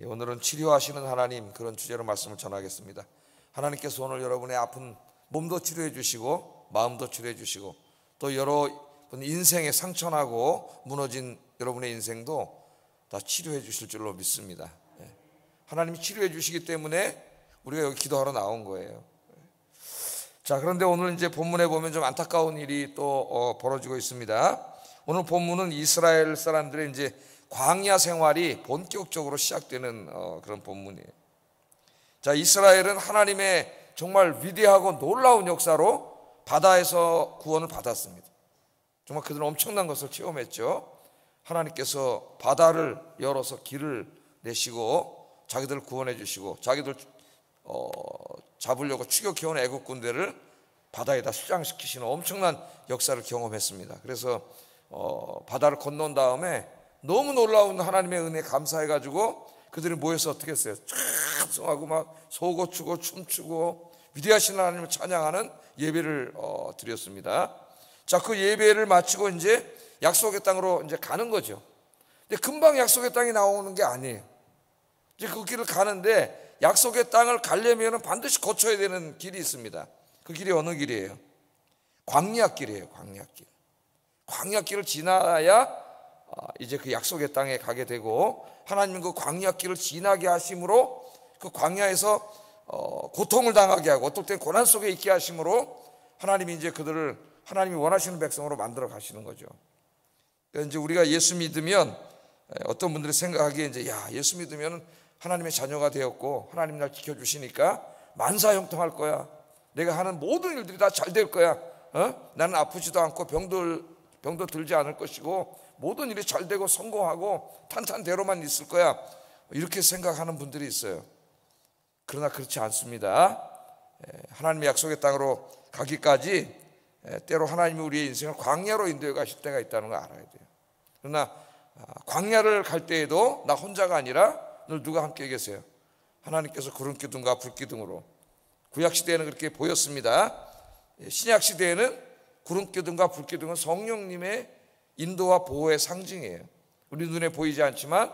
오늘은 치료하시는 하나님, 그런 주제로 말씀을 전하겠습니다. 하나님께서 오늘 여러분의 아픈 몸도 치료해 주시고 마음도 치료해 주시고 또 여러분 인생의 상처나고 무너진 여러분의 인생도 다 치료해 주실 줄로 믿습니다. 하나님이 치료해 주시기 때문에 우리가 여기 기도하러 나온 거예요. 자, 그런데 오늘 이제 본문에 보면 좀 안타까운 일이 또 벌어지고 있습니다. 오늘 본문은 이스라엘 사람들의 이제 광야 생활이 본격적으로 시작되는 그런 본문이에요. 자, 이스라엘은 하나님의 정말 위대하고 놀라운 역사로 바다에서 구원을 받았습니다. 정말 그들은 엄청난 것을 체험했죠. 하나님께서 바다를 열어서 길을 내시고 자기들을 구원해 주시고 자기들 잡으려고 추격해온 애국 군대를 바다에다 수장시키시는 엄청난 역사를 경험했습니다. 그래서 바다를 건넌 다음에 너무 놀라운 하나님의 은혜에 감사해가지고 그들이 모여서 어떻게 했어요? 찬송하고 막 소고 추고 춤추고 위대하신 하나님을 찬양하는 예배를 드렸습니다. 자, 그 예배를 마치고 이제 약속의 땅으로 이제 가는 거죠. 근데 금방 약속의 땅이 나오는 게 아니에요. 이제 그 길을 가는데 약속의 땅을 가려면 반드시 거쳐야 되는 길이 있습니다. 그 길이 어느 길이에요? 광야길이에요. 광야길. 광야길을 지나야 이제 그 약속의 땅에 가게 되고, 하나님은 그 광야길을 지나게 하심으로 그 광야에서 고통을 당하게 하고 어떨 땐 고난 속에 있게 하심으로 하나님이 이제 그들을 하나님이 원하시는 백성으로 만들어 가시는 거죠. 그러니까 이제 우리가 예수 믿으면 어떤 분들이 생각하기에 이제 예수 믿으면 하나님의 자녀가 되었고 하나님 날 지켜주시니까 만사형통할 거야. 내가 하는 모든 일들이 다 잘 될 거야. 나는 아프지도 않고 병도 들지 않을 것이고 모든 일이 잘 되고 성공하고 탄탄대로만 있을 거야. 이렇게 생각하는 분들이 있어요. 그러나 그렇지 않습니다. 하나님의 약속의 땅으로 가기까지 때로 하나님이 우리의 인생을 광야로 인도해 가실 때가 있다는 걸 알아야 돼요. 그러나 광야를 갈 때에도 나 혼자가 아니라 늘 누가 함께 계세요? 하나님께서 구름기둥과 불기둥으로. 구약시대에는 그렇게 보였습니다. 신약시대에는 구름기둥과 불기둥은 성령님의 인도와 보호의 상징이에요. 우리 눈에 보이지 않지만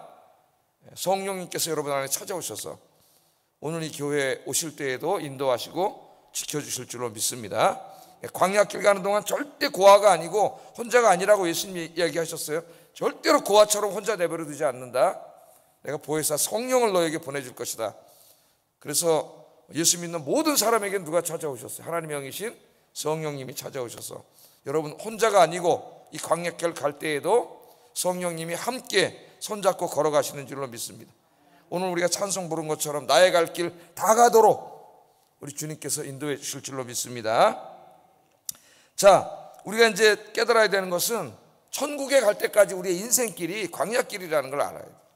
성령님께서 여러분 안에 찾아오셔서 오늘 이 교회에 오실 때에도 인도하시고 지켜주실 줄로 믿습니다. 광야길 가는 동안 절대 고아가 아니고 혼자가 아니라고 예수님이 이야기하셨어요. 절대로 고아처럼 혼자 내버려 두지 않는다. 내가 보혜사 성령을 너에게 보내줄 것이다. 그래서 예수 믿는 모든 사람에게 누가 찾아오셨어요? 하나님의 영이신 성령님이 찾아오셔서 여러분 혼자가 아니고 이 광야길 갈 때에도 성령님이 함께 손잡고 걸어가시는 줄로 믿습니다. 오늘 우리가 찬송 부른 것처럼 나의 갈 길 다 가도록 우리 주님께서 인도해 주실 줄로 믿습니다. 자, 우리가 이제 깨달아야 되는 것은 천국에 갈 때까지 우리의 인생길이 광야길이라는 걸 알아야 돼요.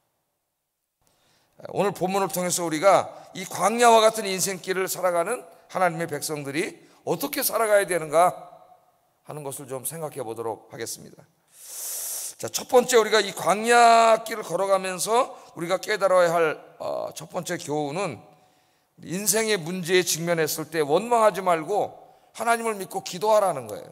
오늘 본문을 통해서 우리가 이 광야와 같은 인생길을 살아가는 하나님의 백성들이 어떻게 살아가야 되는가 하는 것을 좀 생각해 보도록 하겠습니다. 자, 첫 번째 우리가 이 광야길을 걸어가면서 우리가 깨달아야 할 첫 번째 교훈은 인생의 문제에 직면했을 때 원망하지 말고 하나님을 믿고 기도하라는 거예요.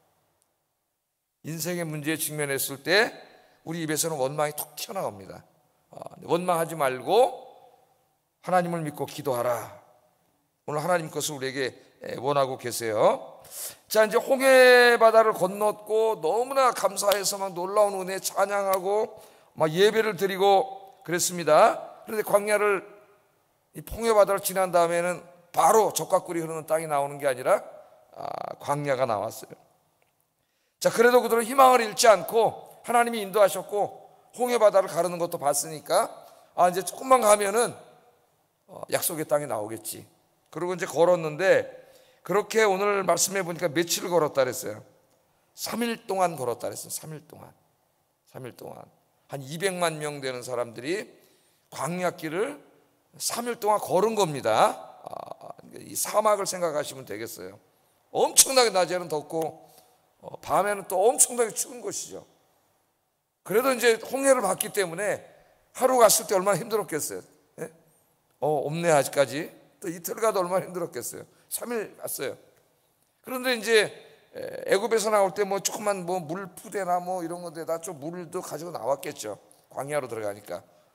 인생의 문제에 직면했을 때 우리 입에서는 원망이 툭 튀어나옵니다. 원망하지 말고 하나님을 믿고 기도하라. 오늘 하나님 것을 우리에게 원하고 계세요. 자, 이제 홍해 바다를 건넜고 너무나 감사해서 막 놀라운 은혜 찬양하고 막 예배를 드리고 그랬습니다. 그런데 광야를 이 홍해 바다를 지난 다음에는 바로 적과 꿀이 흐르는 땅이 나오는 게 아니라 광야가 나왔어요. 자, 그래도 그들은 희망을 잃지 않고 하나님이 인도하셨고 홍해 바다를 가르는 것도 봤으니까 이제 조금만 가면은 약속의 땅이 나오겠지. 그리고 이제 걸었는데 그렇게 오늘 말씀해 보니까 며칠을 걸었다 그랬어요. 3일 동안 걸었다 그랬어요. 3일 동안. 3일 동안. 한 200만 명 되는 사람들이 광야길을 3일 동안 걸은 겁니다. 이 사막을 생각하시면 되겠어요. 엄청나게 낮에는 덥고 밤에는 또 엄청나게 추운 것이죠. 그래도 이제 홍해를 봤기 때문에 하루 갔을 때 얼마나 힘들었겠어요. 예? 없네 아직까지. 또 이틀 가도 얼마나 힘들었겠어요. 3일 갔어요. 그런데 이제 애굽에서 나올 때 뭐 조그만 뭐 물푸대나 뭐 이런 건데다 좀 물도 가지고 나왔겠죠. 광야로 들어가니까.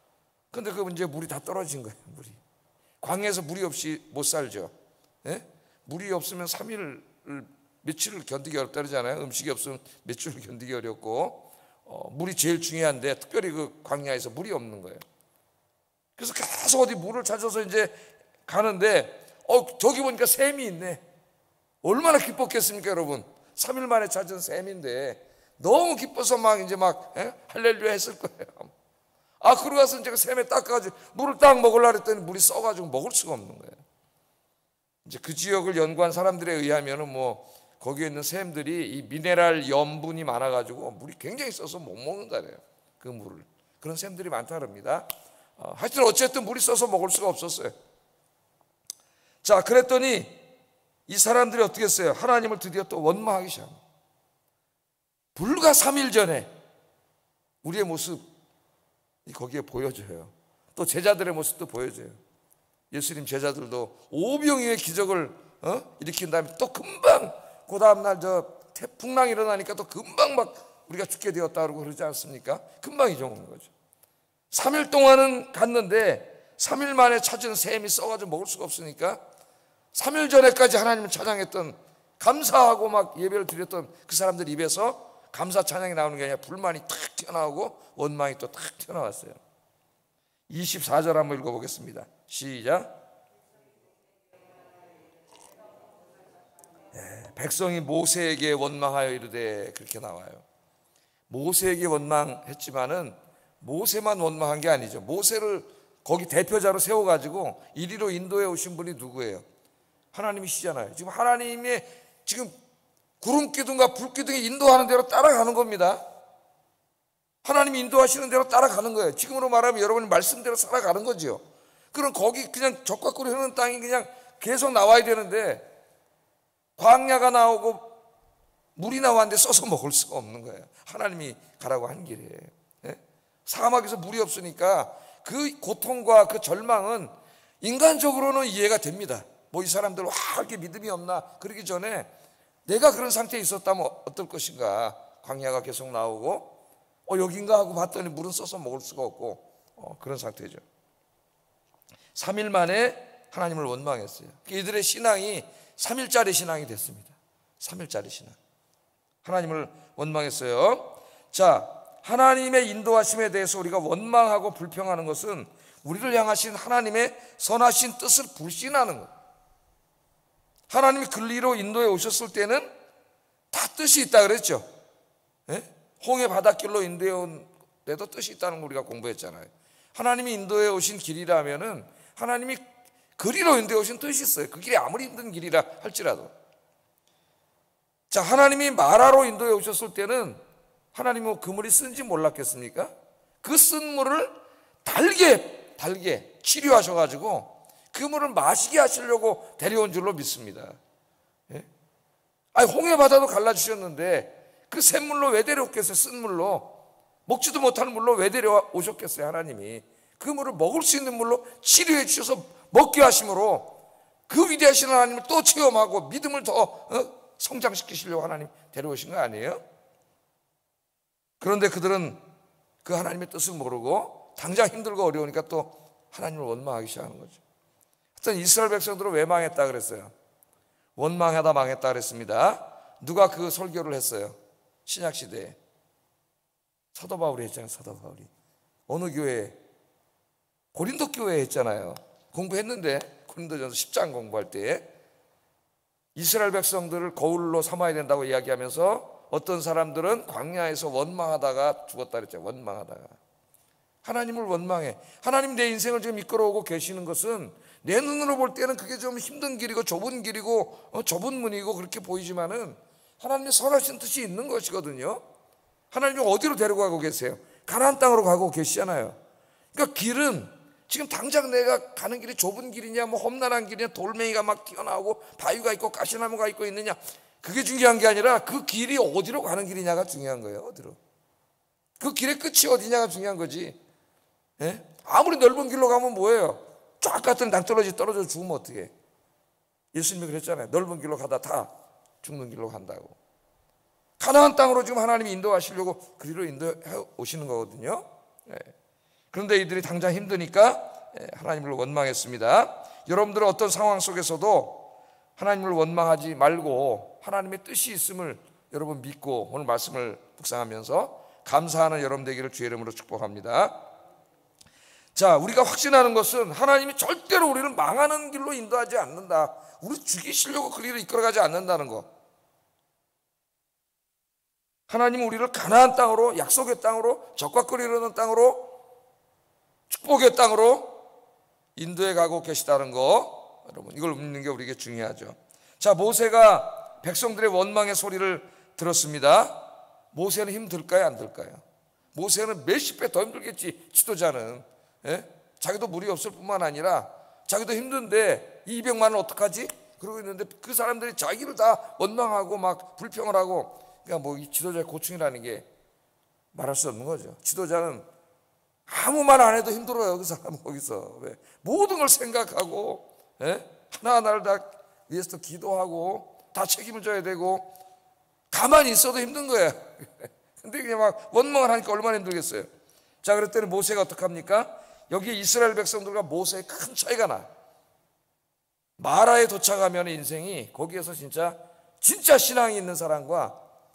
근데 그 이제 물이 다 떨어진 거예요. 물이 광야에서 물이 없이 못 살죠. 예? 물이 없으면 3일을 며칠을 견디기 어렵다 그러잖아요. 음식이 없으면 며칠을 견디기 어렵고 물이 제일 중요한데 특별히 그 광야에서 물이 없는 거예요. 그래서 계속 어디 물을 찾아서 이제 가는데 저기 보니까 샘이 있네. 얼마나 기뻤겠습니까, 여러분? 3일 만에 찾은 샘인데 너무 기뻐서 막 할렐루야 했을 거예요. 그러고 가서 이제 그 샘에 닦아가지고 물을 딱 먹으려고 했더니 물이 써가지고 먹을 수가 없는 거예요. 이제 그 지역을 연구한 사람들에 의하면은 거기에 있는 샘들이 이 미네랄 염분이 많아가지고 물이 굉장히 써서 못 먹는다래요. 그 물을. 그런 샘들이 많다 그럽니다. 하여튼 어쨌든 물이 써서 먹을 수가 없었어요. 자, 그랬더니 이 사람들이 어떻게 했어요? 하나님을 드디어 또 원망하기 시작합니다. 불과 3일 전에 우리의 모습이 거기에 보여져요. 또 제자들의 모습도 보여져요. 예수님 제자들도 오병이어의 기적을 일으킨 다음에 또 금방 그 다음날 태풍랑이 일어나니까 또 금방 막 우리가 죽게 되었다 그러고 그러지 않습니까? 금방 잊어먹는 거죠. 3일 동안은 갔는데 3일 만에 찾은 샘이 써가지고 먹을 수가 없으니까 3일 전에까지 하나님을 찬양했던, 감사하고 막 예배를 드렸던 그 사람들 입에서 감사 찬양이 나오는 게 아니라 불만이 탁 튀어나오고 원망이 또 탁 튀어나왔어요. 24절 한번 읽어보겠습니다. 시작. 백성이 모세에게 원망하여 이르되, 그렇게 나와요. 모세에게 원망했지만은 모세만 원망한 게 아니죠. 모세를 거기 대표자로 세워가지고 이리로 인도해 오신 분이 누구예요? 하나님이시잖아요. 지금 하나님의 지금 구름기둥과 불기둥이 인도하는 대로 따라가는 겁니다. 하나님이 인도하시는 대로 따라가는 거예요. 지금으로 말하면 여러분이 말씀대로 살아가는 거죠. 그럼 거기 그냥 적과 꿀이 흐르는 땅이 그냥 계속 나와야 되는데 광야가 나오고 물이 나왔는데 써서 먹을 수가 없는 거예요. 하나님이 가라고 한 길이에요. 사막에서 물이 없으니까 그 고통과 그 절망은 인간적으로는 이해가 됩니다. 이 사람들 이렇게 믿음이 없나 그러기 전에 내가 그런 상태에 있었다면 어떨 것인가. 광야가 계속 나오고 여긴가 하고 봤더니 물은 써서 먹을 수가 없고 그런 상태죠. 3일 만에 하나님을 원망했어요. 이들의 신앙이 3일짜리 신앙이 됐습니다. 3일짜리 신앙. 하나님을 원망했어요. 자, 하나님의 인도하심에 대해서 우리가 원망하고 불평하는 것은 우리를 향하신 하나님의 선하신 뜻을 불신하는 거예요. 하나님이 근리로 인도해 오셨을 때는 다 뜻이 있다 그랬죠. 홍해 바닷길로 인도해 온 데도 뜻이 있다는 거 우리가 공부했잖아요. 하나님이 인도해 오신 길이라면은 하나님이 그리로 인도해 오신 뜻이 있어요. 그 길이 아무리 힘든 길이라 할지라도. 자, 하나님이 마라로 인도해 오셨을 때는 하나님은 그 물이 쓴지 몰랐겠습니까? 그 쓴 물을 달게 치료하셔가지고 그 물을 마시게 하시려고 데려온 줄로 믿습니다. 홍해 바다도 갈라주셨는데 그 샘물로 왜 데려오겠어요? 쓴 물로. 먹지도 못하는 물로 왜 데려오셨겠어요? 하나님이 그 물을 먹을 수 있는 물로 치료해 주셔서 먹게 하심으로 그 위대하신 하나님을 또 체험하고 믿음을 더 성장시키시려고 하나님 데려오신 거 아니에요? 그런데 그들은 그 하나님의 뜻을 모르고 당장 힘들고 어려우니까 또 하나님을 원망하기 시작하는 거죠. 하여튼 이스라엘 백성들은 왜 망했다 그랬어요? 원망하다 망했다 그랬습니다. 누가 그 설교를 했어요? 신약시대에 사도 바울이 했잖아요. 사도 바울이 어느 교회에? 고린도 교회에 했잖아요. 공부했는데 고린도전서 10장 공부할 때 이스라엘 백성들을 거울로 삼아야 된다고 이야기하면서 어떤 사람들은 광야에서 원망하다가 죽었다 그랬죠. 원망하다가. 하나님을 원망해. 하나님 내 인생을 지금 이끌어오고 계시는 것은 내 눈으로 볼 때는 그게 좀 힘든 길이고 좁은 길이고 좁은 문이고 그렇게 보이지만은 하나님의 선하신 뜻이 있는 것이거든요. 하나님이 어디로 데려가고 계세요? 가나안 땅으로 가고 계시잖아요. 그러니까 길은 지금 당장 내가 가는 길이 좁은 길이냐 험난한 길이냐 돌멩이가 막 튀어나오고 바위가 있고 가시나무가 있고 있느냐 그게 중요한 게 아니라 그 길이 어디로 가는 길이냐가 중요한 거예요. 어디로. 그 길의 끝이 어디냐가 중요한 거지. 아무리 넓은 길로 가면 뭐예요? 쫙 갔더니 낭떠러지 떨어져 죽으면 어떡해. 예수님이 그랬잖아요. 넓은 길로 가다 다 죽는 길로 간다고. 가나안 땅으로 지금 하나님이 인도하시려고 그리로 인도해 오시는 거거든요. 그런데 이들이 당장 힘드니까 하나님을 원망했습니다. 여러분들은 어떤 상황 속에서도 하나님을 원망하지 말고 하나님의 뜻이 있음을 여러분 믿고 오늘 말씀을 묵상하면서 감사하는 여러분 되기를 주의 이름으로 축복합니다. 자, 우리가 확신하는 것은 하나님이 절대로 우리를 망하는 길로 인도하지 않는다. 우리 죽이시려고 그 길을 이끌어가지 않는다는 것. 하나님은 우리를 가나안 땅으로, 약속의 땅으로, 적과 꿀이 흐르는 땅으로, 축복의 땅으로 인도해 가고 계시다는 거, 여러분 이걸 믿는 게 우리에게 중요하죠. 자, 모세가 백성들의 원망의 소리를 들었습니다. 모세는 힘들까요, 안 들까요? 모세는 몇십 배 더 힘들겠지. 지도자는 자기도 물이 없을 뿐만 아니라 자기도 힘든데 200만은 어떡하지? 그러고 있는데 그 사람들이 자기를 다 원망하고 막 불평을 하고, 그러니까 뭐 이 지도자의 고충이라는 게 말할 수 없는 거죠. 지도자는 아무 말 안 해도 힘들어요. 그 사람은 거기서 왜? 모든 걸 생각하고 하나하나를 다 위해서 기도하고 다 책임을 져야 되고 가만히 있어도 힘든 거예요. 근데 그냥 막 원망을 하니까 얼마나 힘들겠어요. 자, 그랬더니 모세가 어떡합니까? 여기 이스라엘 백성들과 모세의 큰 차이가 나. 마라에 도착하면 인생이 거기에서 진짜 신앙이 있는 사람과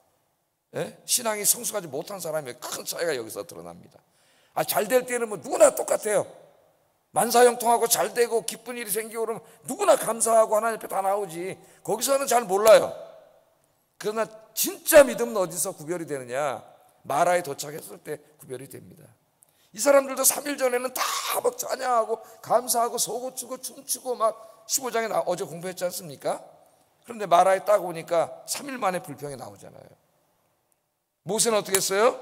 신앙이 성숙하지 못한 사람의 큰 차이가 여기서 드러납니다. 잘 될 때는 뭐 누구나 똑같아요. 만사형통하고 잘 되고 기쁜 일이 생기고 그러면 누구나 감사하고 하나님 앞에 다 나오지. 거기서는 잘 몰라요. 그러나 진짜 믿음은 어디서 구별이 되느냐? 마라에 도착했을 때 구별이 됩니다. 이 사람들도 3일 전에는 다 막 찬양하고 감사하고 소고치고 춤추고 막 15장에 어제 공부했지 않습니까? 그런데 마라에 딱 오니까 3일 만에 불평이 나오잖아요. 모세는 어떻게 했어요?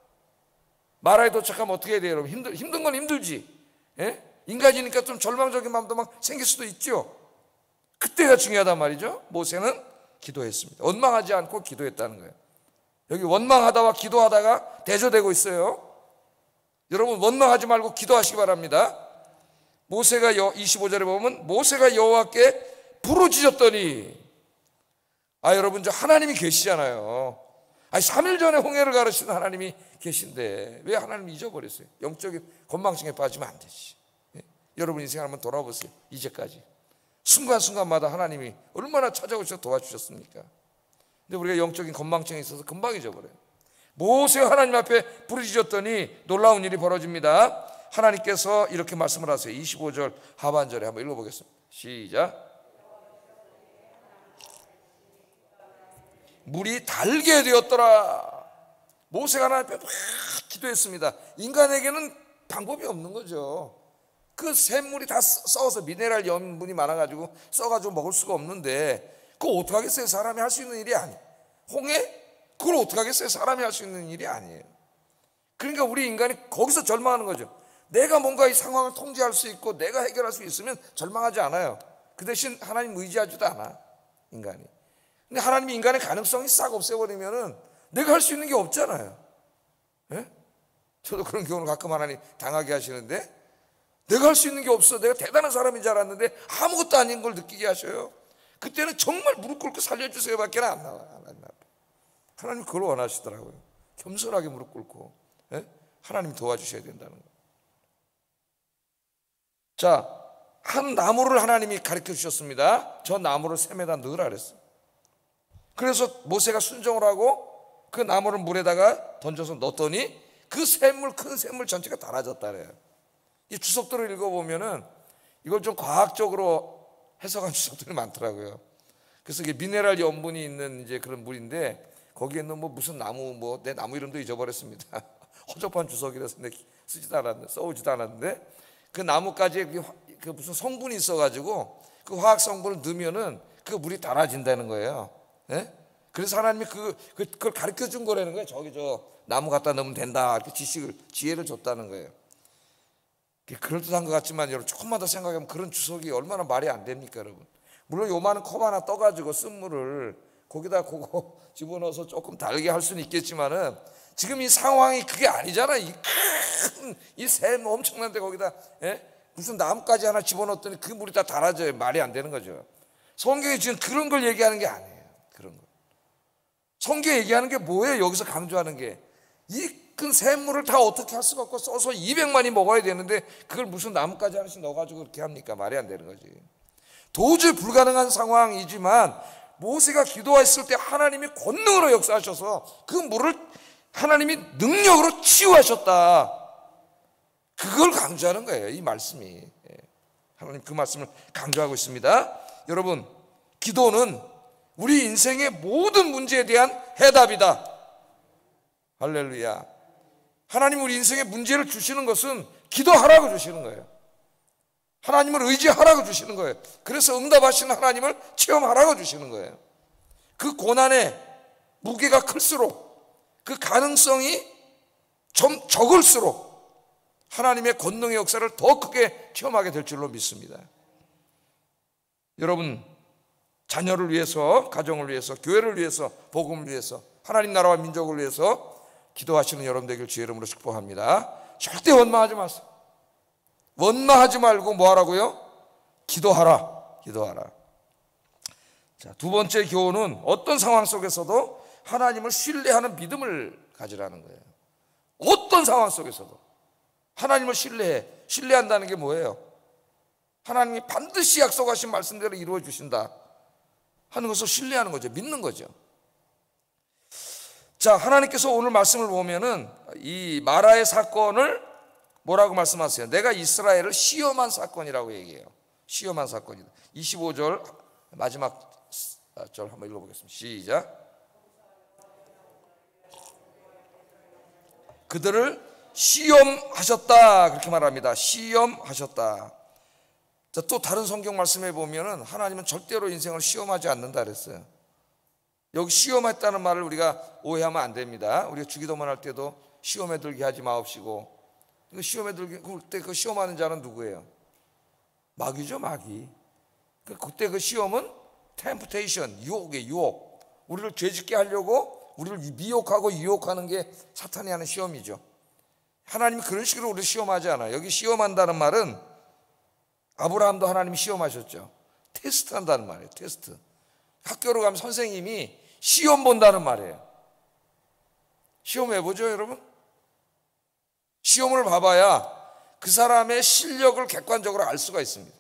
마라에 도착하면 어떻게 해야 돼요, 여러분? 힘든 건 힘들지. 인간이니까 좀 절망적인 마음도 막 생길 수도 있죠. 그때가 중요하단 말이죠. 모세는 기도했습니다. 원망하지 않고 기도했다는 거예요. 여기 원망하다와 기도하다가 대조되고 있어요. 여러분 원망하지 말고 기도하시기 바랍니다. 모세가 25절에 보면 모세가 여호와께 부르짖었더니, 여러분 저 하나님이 계시잖아요. 3일 전에 홍해를 가르치는 하나님이 계신데 왜 하나님 잊어버렸어요? 영적인 건망증에 빠지면 안 되지. 여러분 인생 한번 돌아보세요. 이제까지 순간순간마다 하나님이 얼마나 찾아오셔서 도와주셨습니까? 근데 우리가 영적인 건망증에 있어서 금방 잊어버려요. 모세가 하나님 앞에 부르짖었더니 놀라운 일이 벌어집니다. 하나님께서 이렇게 말씀을 하세요. 25절 하반절에 한번 읽어보겠습니다. 시작. 물이 달게 되었더라. 모세가 하나님 앞에 막 기도했습니다. 인간에게는 방법이 없는 거죠. 그 샘물이 다 썩어서 미네랄 염분이 많아가지고 써가지고 먹을 수가 없는데 그거 어떡하겠어요? 사람이 할 수 있는 일이 아니에요. 홍해? 그걸 어떡하겠어요? 사람이 할 수 있는 일이 아니에요. 그러니까 우리 인간이 거기서 절망하는 거죠. 내가 뭔가 이 상황을 통제할 수 있고 내가 해결할 수 있으면 절망하지 않아요. 그 대신 하나님 의지하지도 않아, 인간이. 근데 하나님이 인간의 가능성이 싹 없애버리면은 내가 할 수 있는 게 없잖아요. 저도 그런 경우를 가끔 하나님 당하게 하시는데 내가 할 수 있는 게 없어. 내가 대단한 사람인 줄 알았는데 아무것도 아닌 걸 느끼게 하셔요. 그때는 정말 무릎 꿇고 살려주세요 밖에 안 나와. 하나님 그걸 원하시더라고요. 겸손하게 무릎 꿇고 하나님 도와주셔야 된다는 거. 자, 한 나무를 하나님이 가르쳐 주셨습니다. 저 나무를 샘에다 넣으라 그랬어요. 그래서 모세가 순종을 하고 그 나무를 물에다가 던져서 넣었더니 그 샘물, 큰 샘물 전체가 달아졌다 그래요. 이 주석들을 읽어보면은 이걸 좀 과학적으로 해석한 주석들이 많더라고요. 그래서 이게 미네랄 염분이 있는 이제 그런 물인데 거기에는 뭐 무슨 나무, 뭐 내 나무 이름도 잊어버렸습니다. 허접한 주석이라서 쓰지도 않았는데, 써오지도 않았는데 그 나무까지 그 무슨 성분이 있어가지고 그 화학 성분을 넣으면은 그 물이 달아진다는 거예요. 그래서 하나님이 그걸 가르쳐 준 거라는 거예요. 저기 저 나무 갖다 넣으면 된다. 이렇게 지혜를 줬다는 거예요. 그럴듯한 것 같지만 여러분 조금만 더 생각하면 그런 주석이 얼마나 말이 안 됩니까, 여러분? 물론 요만한 컵 하나 떠가지고 쓴 물을 거기다 그거 집어넣어서 조금 달게 할 수는 있겠지만은 지금 이 상황이 그게 아니잖아. 이 큰 이 샘 엄청난데 거기다 무슨 나무까지 하나 집어넣었더니 그 물이 다 달아져요. 말이 안 되는 거죠. 성경이 지금 그런 걸 얘기하는 게 아니에요. 그런 거. 성경이 얘기하는 게 뭐예요? 여기서 강조하는 게 이 그 샘물을 다 어떻게 할 수가 없고 써서 200만이 먹어야 되는데 그걸 무슨 나뭇가지 하나씩 넣어가지고 그렇게 합니까? 말이 안 되는 거지. 도저히 불가능한 상황이지만 모세가 기도했을 때 하나님이 권능으로 역사하셔서 그 물을 하나님이 능력으로 치유하셨다. 그걸 강조하는 거예요, 이 말씀이. 하나님 그 말씀을 강조하고 있습니다. 여러분, 기도는 우리 인생의 모든 문제에 대한 해답이다. 할렐루야. 하나님 우리 인생의 문제를 주시는 것은 기도하라고 주시는 거예요. 하나님을 의지하라고 주시는 거예요. 그래서 응답하시는 하나님을 체험하라고 주시는 거예요. 그 고난의 무게가 클수록, 그 가능성이 좀 적을수록 하나님의 권능의 역사를 더 크게 체험하게 될 줄로 믿습니다. 여러분, 자녀를 위해서, 가정을 위해서, 교회를 위해서, 복음을 위해서, 하나님 나라와 민족을 위해서 기도하시는 여러분 되길 주의 이름으로 축복합니다. 절대 원망하지 마세요. 원망하지 말고 뭐 하라고요? 기도하라. 기도하라. 자, 두 번째 교훈은 어떤 상황 속에서도 하나님을 신뢰하는 믿음을 가지라는 거예요. 어떤 상황 속에서도 하나님을 신뢰한다는 게 뭐예요? 하나님이 반드시 약속하신 말씀대로 이루어 주신다 하는 것을 신뢰하는 거죠. 믿는 거죠. 자, 하나님께서 오늘 말씀을 보면은 이 마라의 사건을 뭐라고 말씀하세요? 내가 이스라엘을 시험한 사건이라고 얘기해요. 시험한 사건이다. 25절 마지막 절 한번 읽어보겠습니다. 시작. 그들을 시험하셨다, 그렇게 말합니다. 시험하셨다. 자, 또 다른 성경 말씀에 보면은 하나님은 절대로 인생을 시험하지 않는다 그랬어요. 여기 시험했다는 말을 우리가 오해하면 안 됩니다. 우리가 주기도만 할 때도 시험에 들게 하지 마옵시고, 시험에 들게, 그때 그 시험하는 자는 누구예요? 마귀죠, 마귀. 그때 그 시험은 템프테이션, 유혹이에요, 유혹. 우리를 죄짓게 하려고 우리를 미혹하고 유혹하는 게 사탄이 하는 시험이죠. 하나님이 그런 식으로 우리를 시험하지 않아요. 여기 시험한다는 말은 아브라함도 하나님이 시험하셨죠. 테스트한다는 말이에요. 테스트. 학교로 가면 선생님이 시험 본다는 말이에요. 시험 왜 보죠, 여러분? 시험을 봐봐야 그 사람의 실력을 객관적으로 알 수가 있습니다.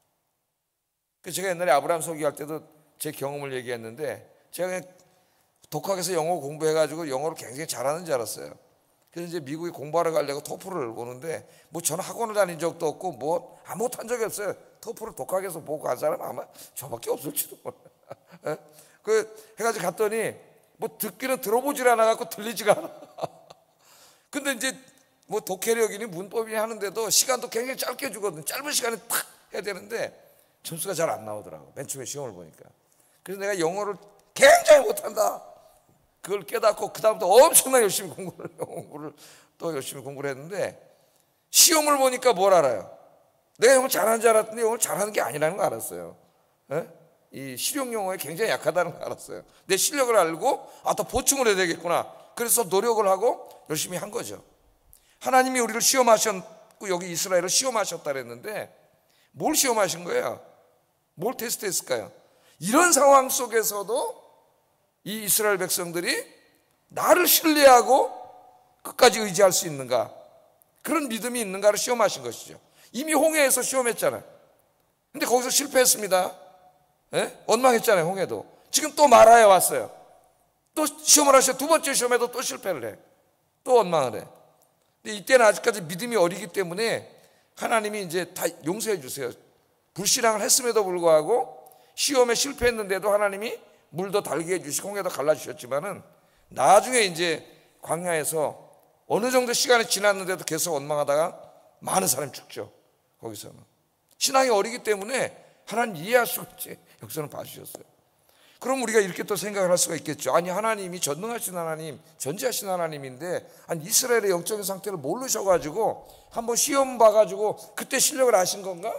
제가 옛날에 아브라함 소개할 때도 제 경험을 얘기했는데, 제가 그냥 독학에서 영어 공부해가지고 영어를 굉장히 잘하는 줄 알았어요. 그래서 이제 미국에 공부하러 가려고 토플을 보는데, 뭐 저는 학원을 다닌 적도 없고 뭐 아무것도 한 적이 없어요. 토플을 독학에서 보고 간 사람 아마 저밖에 없을지도 몰라요. 그 해가지고 갔더니 뭐 듣기는 들어보질 않아갖고 들리지가 않아. 근데 이제 뭐 독해력이니 문법이니 하는데도 시간도 굉장히 짧게 주거든요. 짧은 시간에 탁 해야 되는데 점수가 잘 안 나오더라고, 맨 처음에 시험을 보니까. 그래서 내가 영어를 굉장히 못한다, 그걸 깨닫고 그 다음부터 엄청나게 열심히 공부를 또 열심히 공부를 했는데, 시험을 보니까 뭘 알아요? 내가 영어 잘하는 줄 알았더니 영어를 잘하는 게 아니라는 거 알았어요. 이 실용 영어에 굉장히 약하다는 거 알았어요. 내 실력을 알고 더 보충을 해야 되겠구나. 그래서 노력을 하고 열심히 한 거죠. 하나님이 우리를 시험하셨고 여기 이스라엘을 시험하셨다 그랬는데, 뭘 시험하신 거예요? 뭘 테스트했을까요? 이런 상황 속에서도 이 이스라엘 백성들이 나를 신뢰하고 끝까지 의지할 수 있는가, 그런 믿음이 있는가를 시험하신 것이죠. 이미 홍해에서 시험했잖아요. 근데 거기서 실패했습니다. 원망했잖아요, 홍해도. 지금 또 마라에 왔어요. 또 시험을 하셔. 두 번째 시험에도 또 실패를 해. 또 원망을 해. 근데 이때는 아직까지 믿음이 어리기 때문에 하나님이 이제 다 용서해 주세요. 불신앙을 했음에도 불구하고 시험에 실패했는데도 하나님이 물도 달게 해주시고 홍해도 갈라주셨지만은, 나중에 이제 광야에서 어느 정도 시간이 지났는데도 계속 원망하다가 많은 사람이 죽죠. 거기서는 신앙이 어리기 때문에 하나님 이해할 수 없지 역사는 봐주셨어요. 그럼 우리가 이렇게 또 생각을 할 수가 있겠죠. 아니, 하나님이 전능하신 하나님, 전지하신 하나님인데, 아니 이스라엘의 영적인 상태를 모르셔가지고 한번 시험 봐가지고 그때 실력을 아신 건가?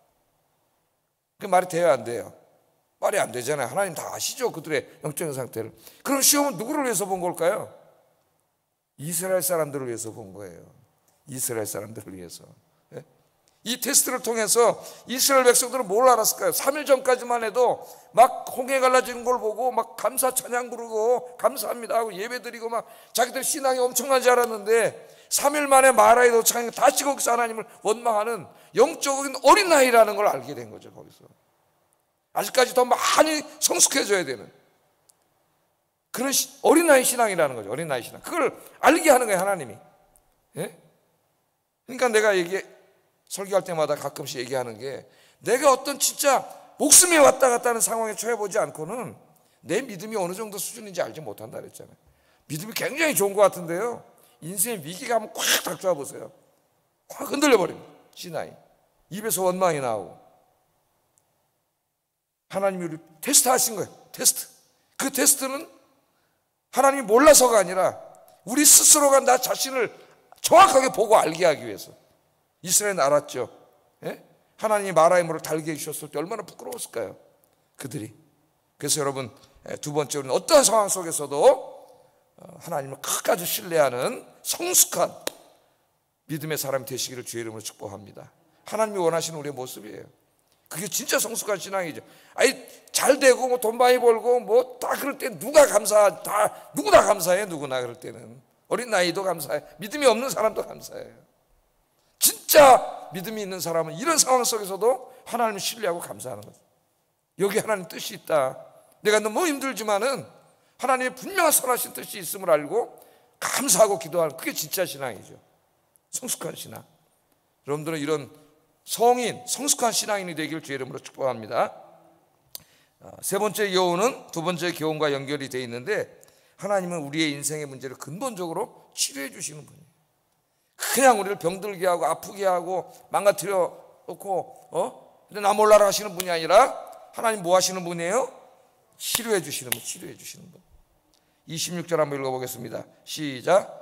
그 말이 돼요, 안 돼요? 말이 안 되잖아요. 하나님 다 아시죠, 그들의 영적인 상태를. 그럼 시험은 누구를 위해서 본 걸까요? 이스라엘 사람들을 위해서 본 거예요. 이스라엘 사람들을 위해서. 이 테스트를 통해서 이스라엘 백성들은 뭘 알았을까요? 3일 전까지만 해도 막 홍해 갈라지는 걸 보고 막 감사 찬양 부르고 감사합니다 하고 예배 드리고 막 자기들 신앙이 엄청난 줄 알았는데 3일 만에 마라에 도착하니까 다시 거기서 하나님을 원망하는 영적인 어린 나이라는 걸 알게 된 거죠. 거기서 아직까지 더 많이 성숙해져야 되는 그런 어린아이 신앙이라는 거죠. 어린아이 신앙. 그걸 알게 하는 거예요, 하나님이. 예? 그러니까 내가 설교할 때마다 가끔씩 얘기하는 게, 내가 어떤 진짜 목숨이 왔다 갔다 하는 상황에 처해보지 않고는 내 믿음이 어느 정도 수준인지 알지 못한다 그랬잖아요. 믿음이 굉장히 좋은 것 같은데요, 인생의 위기가 한번 꽉 닥쳐와 보세요. 확 흔들려 버립니다. 신앙이. 입에서 원망이 나오고. 하나님이 우리 테스트 하신 거예요. 테스트. 그 테스트는 하나님이 몰라서가 아니라 우리 스스로가 나 자신을 정확하게 보고 알게 하기 위해서. 이스라엘은 알았죠. 예? 하나님이 마라의 물을 달게 해주셨을 때 얼마나 부끄러웠을까요? 그들이. 그래서 여러분, 두 번째, 우리는 어떠한 상황 속에서도 하나님을 끝까지 신뢰하는 성숙한 믿음의 사람이 되시기를 주의 이름으로 축복합니다. 하나님이 원하시는 우리의 모습이에요. 그게 진짜 성숙한 신앙이죠. 아니, 잘 되고 뭐 돈 많이 벌고 뭐 다 그럴 때 누구나 감사해. 누구나 그럴 때는. 어린 나이도 감사해. 믿음이 없는 사람도 감사해요. 진짜 믿음이 있는 사람은 이런 상황 속에서도 하나님을 신뢰하고 감사하는 거죠. 여기 하나님 뜻이 있다. 내가 너무 힘들지만은 하나님의 분명한 선하신 뜻이 있음을 알고 감사하고 기도하는, 그게 진짜 신앙이죠. 성숙한 신앙. 여러분들은 이런 성숙한 신앙인이 되기를 주의 이름으로 축복합니다. 세 번째 교훈은 두 번째 교훈과 연결이 되어 있는데, 하나님은 우리의 인생의 문제를 근본적으로 치료해 주시는 분이에요. 그냥 우리를 병들게 하고 아프게 하고 망가뜨려 놓고 근데 나 몰라라 하시는 분이 아니라, 하나님 뭐 하시는 분이에요? 치료해 주시는 분. 치료해 주시는 분. 26절 한번 읽어보겠습니다. 시작.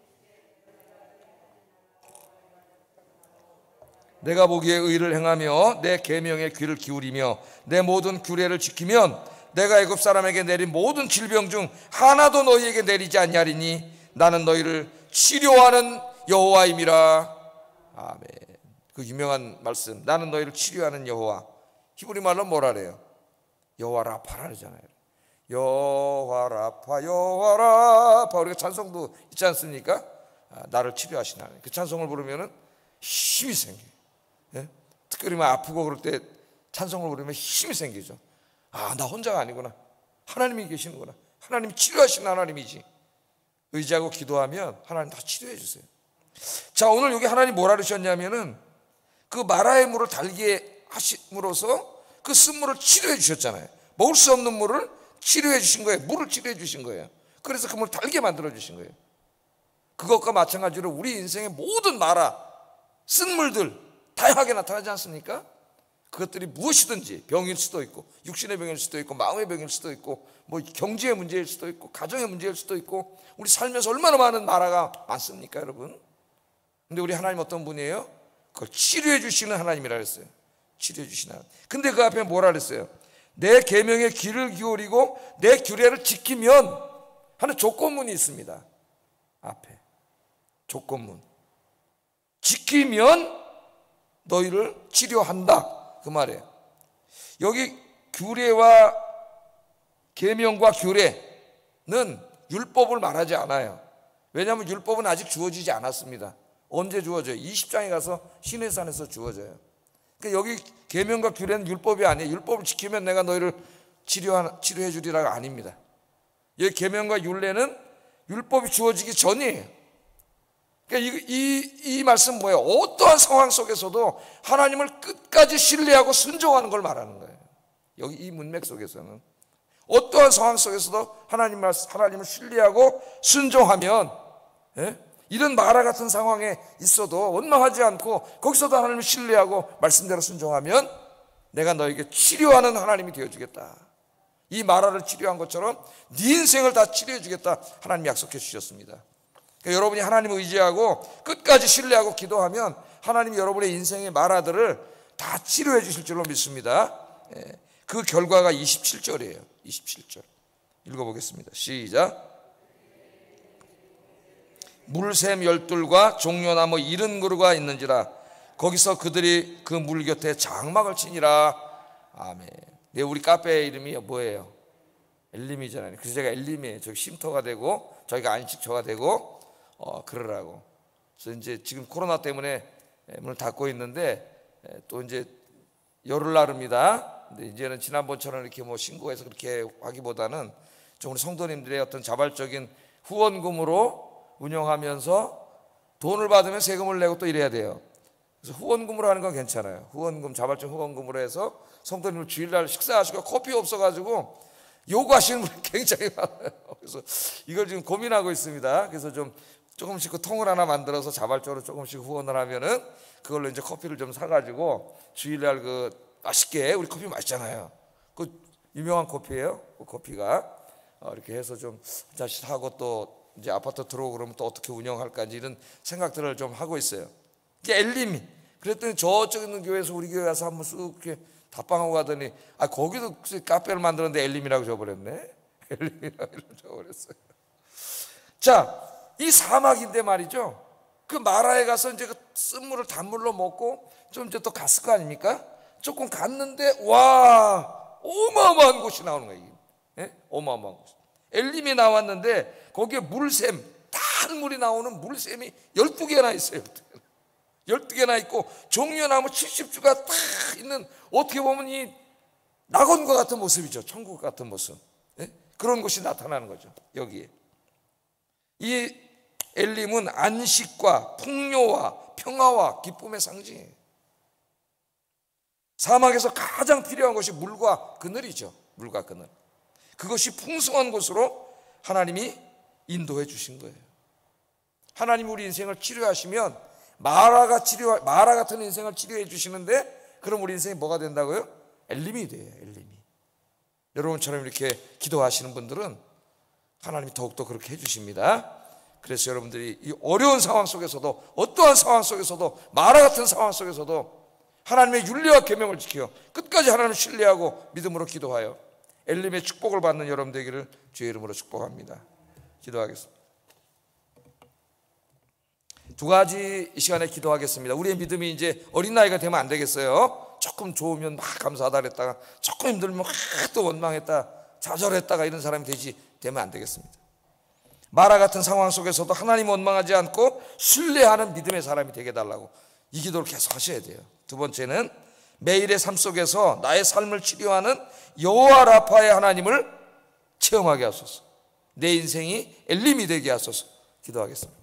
내가 보기에 의를 행하며 내 계명에 귀를 기울이며 내 모든 규례를 지키면 내가 애굽 사람에게 내린 모든 질병 중 하나도 너희에게 내리지 아니하리니 나는 너희를 치료하는 여호와임이라. 아멘. 그 유명한 말씀, 나는 너희를 치료하는 여호와. 히브리 말로 뭐라 그래요? 여호와 라파라 그러잖아요. 여호와 라파, 여호와 라파. 우리가 찬송도 있지 않습니까? 나를 치료하시는 하나님. 그 찬송을 부르면 힘이 생겨요. 예? 특별히 막 아프고 그럴 때 찬송을 부르면 힘이 생기죠. 아, 나 혼자가 아니구나. 하나님이 계시는구나. 하나님이 치료하시는 하나님이지. 의지하고 기도하면 하나님 다 치료해 주세요. 자, 오늘 여기 하나님 뭐라 그러셨냐면은, 그 마라의 물을 달게 하심으로써 그 쓴물을 치료해 주셨잖아요. 먹을 수 없는 물을 치료해 주신 거예요. 물을 치료해 주신 거예요. 그래서 그 물을 달게 만들어 주신 거예요. 그것과 마찬가지로 우리 인생의 모든 마라, 쓴물들 다양하게 나타나지 않습니까? 그것들이 무엇이든지 병일 수도 있고, 육신의 병일 수도 있고, 마음의 병일 수도 있고, 뭐 경제의 문제일 수도 있고, 가정의 문제일 수도 있고, 우리 살면서 얼마나 많은 마라가 많습니까, 여러분? 근데 우리 하나님 어떤 분이에요? 그걸 치료해 주시는 하나님이라 그랬어요. 치료해 주시는 하나님. 근데 그 앞에 뭐라 그랬어요? 내 계명에 귀를 기울이고 내 규례를 지키면 하는 조건문이 있습니다. 앞에 조건문. 지키면 너희를 치료한다, 그 말이에요. 여기 규례와 계명과 규례는 율법을 말하지 않아요. 왜냐하면 율법은 아직 주어지지 않았습니다. 언제 주어져요? 20장에 가서 시내산에서 주어져요. 그러니까 여기 계명과 규례는 율법이 아니에요. 율법을 지키면 내가 너희를 치료해 주리라가 아닙니다. 여기 계명과 율례는 율법이 주어지기 전이에요. 그러니까 이 말씀은 뭐예요? 어떠한 상황 속에서도 하나님을 끝까지 신뢰하고 순종하는 걸 말하는 거예요. 여기 이 문맥 속에서는 어떠한 상황 속에서도 하나님을 신뢰하고 순종하면, 예? 이런 마라 같은 상황에 있어도 원망하지 않고 거기서도 하나님을 신뢰하고 말씀대로 순종하면 내가 너에게 치료하는 하나님이 되어주겠다. 이 마라를 치료한 것처럼 네 인생을 다 치료해 주겠다, 하나님이 약속해 주셨습니다. 그러니까 여러분이 하나님을 의지하고 끝까지 신뢰하고 기도하면 하나님이 여러분의 인생의 마라들을 다 치료해 주실 줄로 믿습니다. 그 결과가 27절이에요. 27절 읽어보겠습니다. 시작. 물샘 12과 종려나무 70그루가 있는지라 거기서 그들이 그 물 곁에 장막을 치니라. 아멘. 네, 우리 카페 이름이 뭐예요? 엘림이잖아요. 그래서 제가 엘림이에요. 저기 쉼터가 되고 저희가 안식처가 되고 그러라고. 그래서 이제 지금 코로나 때문에 문을 닫고 있는데 또 이제 열흘날입니다. 근데 이제는 지난번처럼 이렇게 뭐 신고해서 그렇게 하기보다는 좀 우리 성도님들의 어떤 자발적인 후원금으로 운영하면서 돈을 받으면 세금을 내고 또 이래야 돼요. 그래서 후원금으로 하는 건 괜찮아요. 후원금, 자발적 후원금으로 해서 성도님들 주일날 식사하시고 커피 없어가지고 요구하시는 분이 굉장히 많아요. 그래서 이걸 지금 고민하고 있습니다. 그래서 좀 조금씩 그 통을 하나 만들어서 자발적으로 조금씩 후원을 하면은 그걸로 이제 커피를 좀 사가지고 주일날 그 맛있게, 우리 커피 맛있잖아요. 그 유명한 커피예요. 그 커피가 이렇게 해서 좀 다시 하고 또 이제 아파트 들어오고 그러면 또 어떻게 운영할까 이런 생각들을 좀 하고 있어요. 이게 엘림이. 그랬더니 저쪽 있는 교회에서 우리 교회 와서 한번 쑥 이렇게 답방하고 가더니 거기도 카페를 만들었는데 엘림이라고 줘버렸네. 엘림이라고 줘버렸어요. 자, 이 사막인데 말이죠. 그 마라에 가서 이제 그 쓴물을 단물로 먹고 좀 이제 또 갔을 거 아닙니까? 조금 갔는데 와, 어마어마한 곳이 나오는 거예요. 예? 어마어마한 곳. 엘림이 나왔는데 거기에 물샘, 다른 물이 나오는 물샘이 12개나 있어요. 12개나 있고 종려나무 70주가 딱 있는, 어떻게 보면 이 낙원과 같은 모습이죠. 천국 같은 모습. 예? 그런 곳이 나타나는 거죠. 여기에. 이 엘림은 안식과 풍요와 평화와 기쁨의 상징이에요. 사막에서 가장 필요한 것이 물과 그늘이죠. 물과 그늘. 그것이 풍성한 곳으로 하나님이 인도해 주신 거예요. 하나님이 우리 인생을 치료하시면 마라 같은 인생을 치료해 주시는데, 그럼 우리 인생이 뭐가 된다고요? 엘림이 돼요. 엘림이. 여러분처럼 이렇게 기도하시는 분들은 하나님이 더욱더 그렇게 해 주십니다. 그래서 여러분들이 이 어려운 상황 속에서도, 어떠한 상황 속에서도, 마라 같은 상황 속에서도 하나님의 윤리와 계명을 지켜 끝까지 하나님을 신뢰하고 믿음으로 기도하여 엘림의 축복을 받는 여러분 되기를 주의 이름으로 축복합니다. 기도하겠습니다. 두 가지 이 시간에 기도하겠습니다. 우리의 믿음이 이제 어린 나이가 되면 안 되겠어요. 조금 좋으면 막 감사하다 그랬다가 조금 힘들면 막 또 원망했다, 좌절했다가 이런 사람이 되면 안 되겠습니다. 마라 같은 상황 속에서도 하나님 원망하지 않고 신뢰하는 믿음의 사람이 되게 해달라고 이 기도를 계속 하셔야 돼요. 두 번째는 매일의 삶 속에서 나의 삶을 치료하는 여호와 라파의 하나님을 체험하게 하소서. 내 인생이 엘림이 되게 하소서. 기도하겠습니다.